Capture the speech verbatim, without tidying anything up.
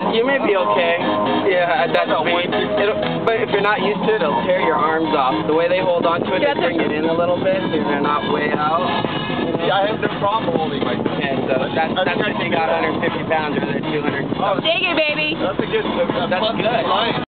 You may be okay. Yeah, at that speed. It'll, but if you're not used to it, it'll tear your arms off. The way they hold on to it, they bring it in a little bit, so you're not way out. Yeah, I have no problem holding my And so that's, that's if they got one hundred fifty pounds or they're two hundred. Dig it, baby. That's a good, that's, That's good.